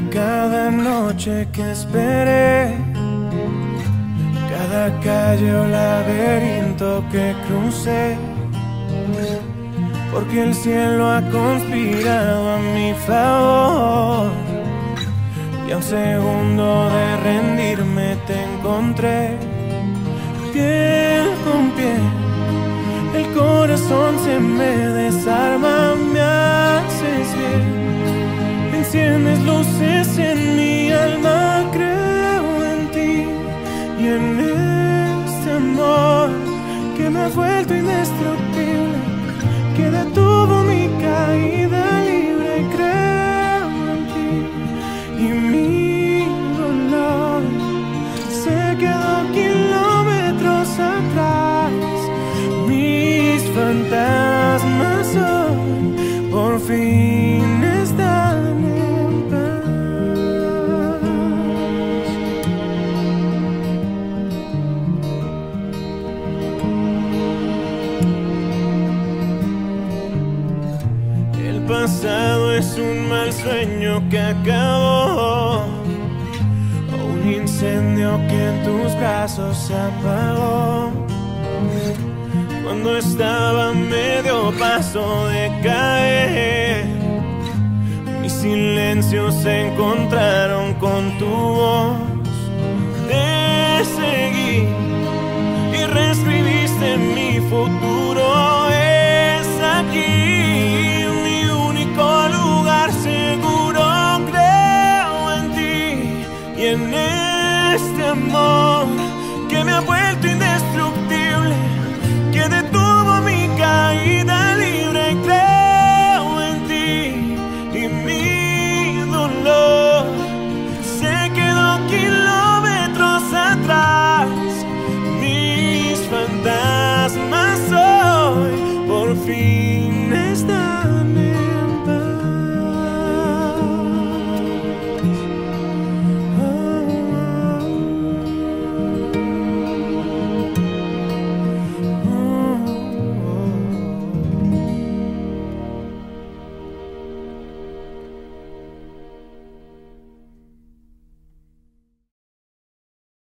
cada noche que esperé, cada calle o laberinto que crucé, porque el cielo ha conspirado a mi favor. Y a un segundo de rendirme te encontré, piel con piel. El corazón se me desarma, me haces bien, enciendes luces en mi alma, creo en ti y en este amor que me ha vuelto indestructible, que detuvo mi caída libre. Y creo en ti y mi dolor se quedó kilómetros atrás. Mis fantasmas hoy por fin están en paz. El pasado es un mal sueño que acabó, o un incendio que en tus brazos se apagó. Cuando estaba a medio paso de caer, mis silencios se encontraron con tu voz. Te seguí y reescribiste mi futuro. Es aquí mi único lugar seguro. Creo en ti y en este amor que me ha vuelto indestructible, que detuvo mi caída libre. Y creo en ti y mi dolor se quedó kilómetros atrás. Mis fantasmas hoy por fin están en